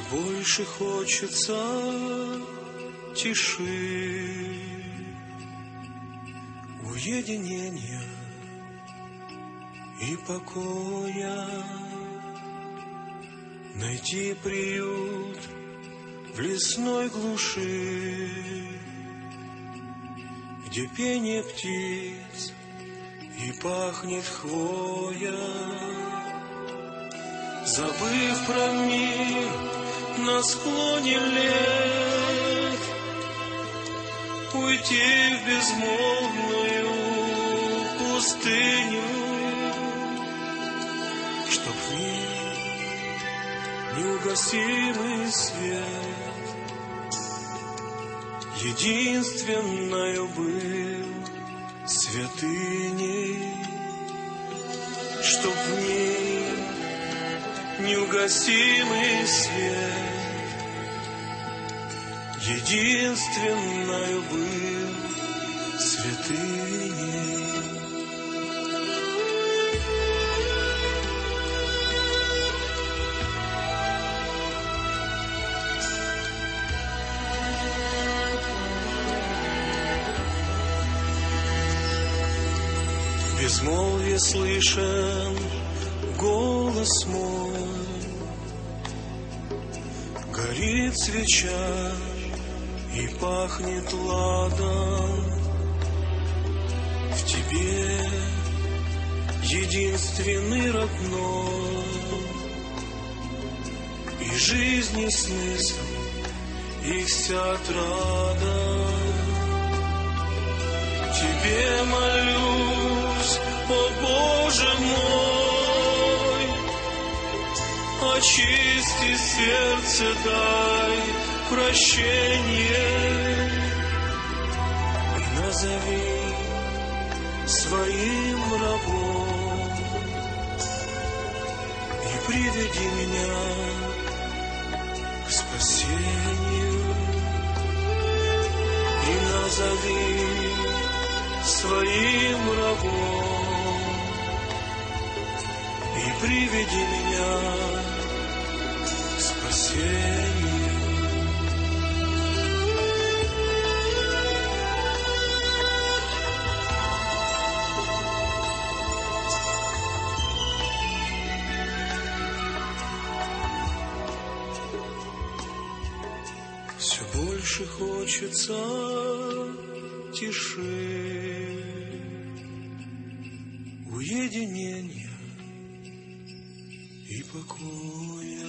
больше хочется тиши, уединения и покоя, найти приют в лесной глуши, где пение птиц и пахнет хвоя. Забыв про мир на склоне лет, уйти в безмолвную пустыню, чтоб в ней неугасимый свет единственною был святыней, чтоб в ней неугасимый свет единственною был святыней. В безмолвии слышен голос мой, горит свеча и пахнет ладан. В тебе единственный родной, и жизни смысл, и вся отрада. Тебе молюсь, о Боже мой, очисти сердце, дай прощение и назови своим рабом, и приведи меня к спасению, и назови своим рабом, и приведи меня к спасению. Все больше хочется тиши, уединения и покоя.